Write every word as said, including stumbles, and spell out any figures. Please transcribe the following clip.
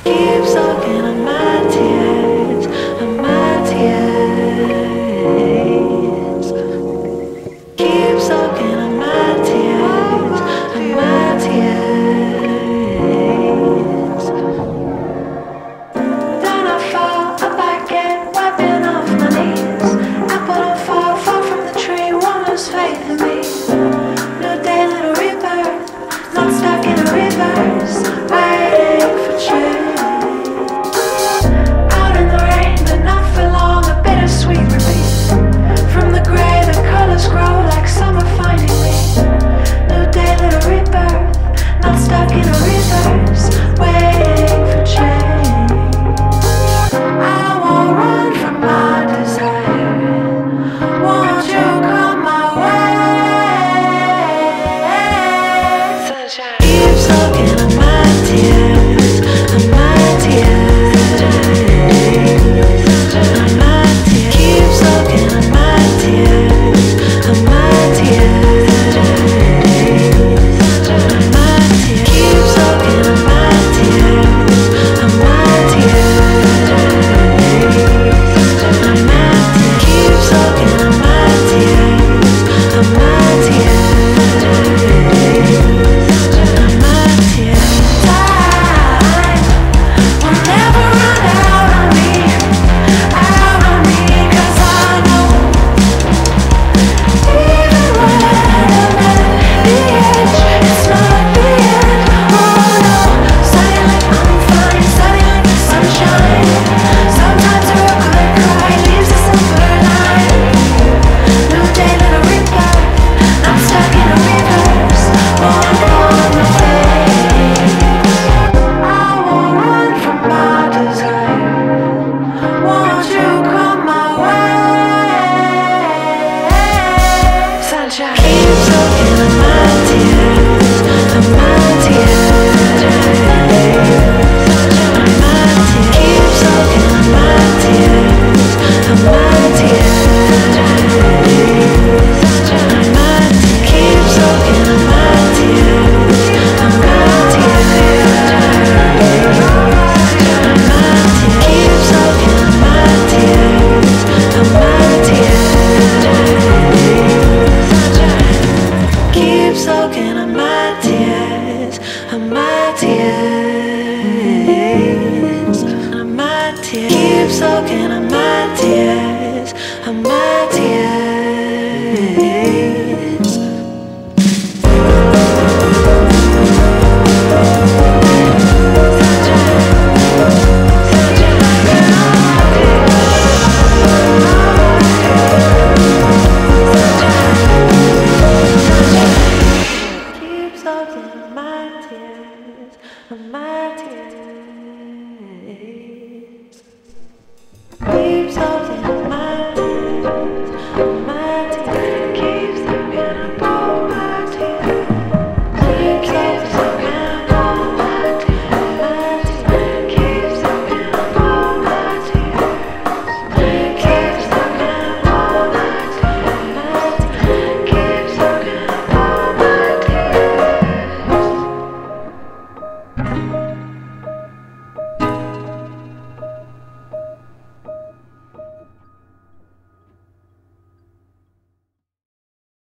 Keep soaking in my tears, in my tears. Keep soaking in my tears, in my tears. Then I fall up again, wiping off my knees. Apple don't fall, fall from the tree, won't lose faith in me. New day, little rebirth, not stuck in a reverse, waiting for change. Out in the rain, but not for long, a bittersweet repeat. From the gray, the colors grow like summer finding me. New day, little rebirth, not stuck in a reverse, waiting for change. I won't run from my desire. Won't you come my way? Sunshine. Keep soaking in my tears, in my tears, in my tears. Keep soaking in my tears, in my tears, in my tears. Keep soaking in my tears, in my tears, in my tears. Keep soaking in my tears, in my tears. Time will never run out on me, out on me, 'cause I know even when I'm at the edge, it's not the end. Oh no, sunny like I'm fine, sunny like the sunshine. Sometimes a real good cry leaves a silver line. New day, little rebirth, not stuck in a reverse, won't fall my face. I won't run from my desire. Won't you come my way? Sunshine. Keep soaking in my tears, in my tears, in my tears. Keep soaking in my tears, in my tears, in my tears. Keep soaking in my tears, in my tears, in my tears. Keep soaking in my tears, in my tears. Keep soaking in my tears, in my tears, in my tears. Keep soaking in my tears, in my tears. Keep soaking in my tears, in my tears.